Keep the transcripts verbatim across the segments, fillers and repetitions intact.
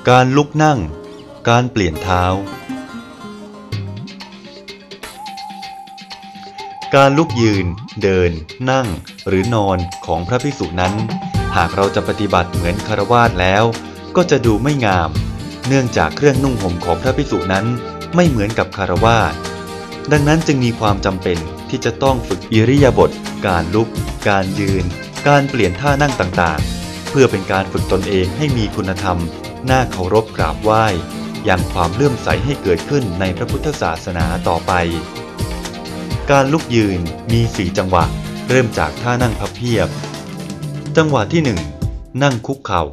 การลุกนั่งการเปลี่ยนเท้าการลุกยืนเดินนั่งหรือนอนของพระภิกษุนั้นหากเราจะปฏิบัติเหมือนฆราวาสแล้วก็จะดูไม่งามเนื่องจากเครื่องนุ่งห่มของพระภิกษุนั้นไม่เหมือนกับฆราวาสดังนั้นจึงมีความจำเป็นที่จะต้องฝึกอิริยาบถการลุกการยืนการเปลี่ยนท่านั่งต่างๆเพื่อเป็นการฝึกตนเองให้มีคุณธรรมน่าเคารพกราบไหว้ยังความเลื่อมใสให้เกิดขึ้นในพระพุทธศาสนาต่อไปการลุกยืนมีสี่จังหวะเริ่มจากท่านั่งพับเพียบจังหวะที่หนึ่งนั่งคุกเข่า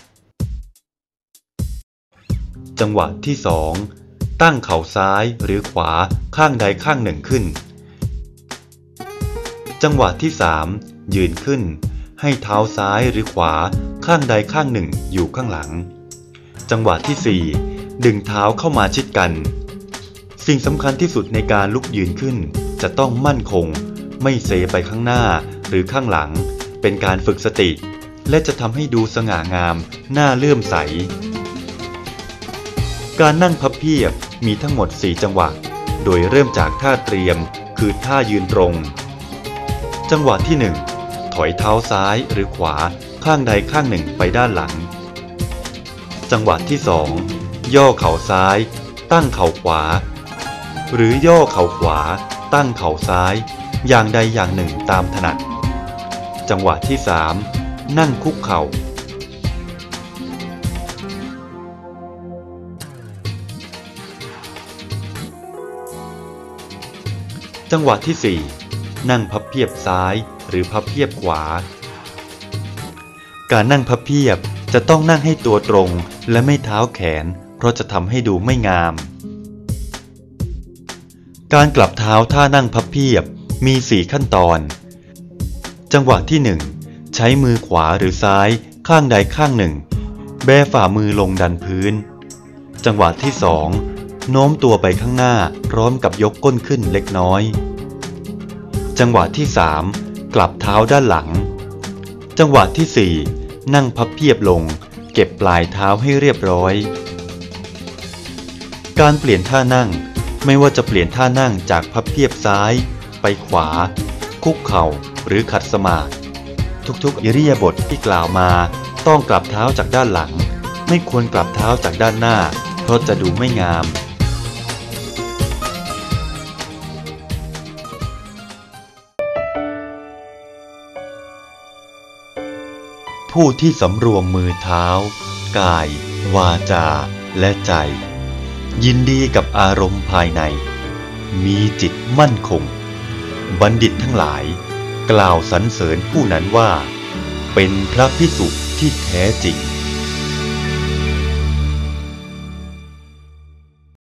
จังหวะที่สองตั้งเข่าซ้ายหรือขวาข้างใดข้างหนึ่งขึ้นจังหวะที่สามยืนขึ้นให้เท้าซ้ายหรือขวาข้างใดข้างหนึ่งอยู่ข้างหลังจังหวะที่สี่ดึงเท้าเข้ามาชิดกันสิ่งสำคัญที่สุดในการลุกยืนขึ้นจะต้องมั่นคงไม่เซไปข้างหน้าหรือข้างหลังเป็นการฝึกสติและจะทำให้ดูสง่างามน่าเลื่อมใสการนั่งพับเพียบมีทั้งหมดสี่จังหวะโดยเริ่มจากท่าเตรียมคือท่ายืนตรงจังหวะที่หนึ่งถอยเท้าซ้ายหรือขวาข้างใดข้างหนึ่งไปด้านหลังจังหวะที่สองย่อเข่าซ้ายตั้งเข่าขวาหรือย่อเข่าขวาตั้งเข่าซ้ายอย่างใดอย่างหนึ่งตามถนัดจังหวะที่สามนั่งคุกเข่าจังหวะที่สี่นั่งพับเพียบซ้ายหรือพับเพียบขวาการนั่งพับเพียบจะต้องนั่งให้ตัวตรงและไม่เท้าแขนเพราะจะทำให้ดูไม่งามการกลับเท้าท่านั่งพับเพียบมีสี่ขั้นตอนจังหวะที่หนึ่งใช้มือขวาหรือซ้ายข้างใดข้างหนึ่งแบฝ่ามือลงดันพื้นจังหวะที่สองโน้มตัวไปข้างหน้าพร้อมกับยกก้นขึ้นเล็กน้อยจังหวะที่สามกลับเท้าด้านหลังจังหวะที่สี่นั่งพับเพียบลงเก็บปลายเท้าให้เรียบร้อยการเปลี่ยนท่านั่งไม่ว่าจะเปลี่ยนท่านั่งจากพับเพียบซ้ายไปขวาคุกเข่าหรือขัดสมาธิทุกๆอิริยาบถที่กล่าวมาต้องกลับเท้าจากด้านหลังไม่ควรกลับเท้าจากด้านหน้าเพราะจะดูไม่งามผู้ที่สำรวมมือเท้ากายวาจาและใจยินดีกับอารมณ์ภายในมีจิตมั่นคงบัณฑิตทั้งหลายกล่าวสรรเสริญผู้นั้นว่าเป็นพระภิกษุที่แท้จริง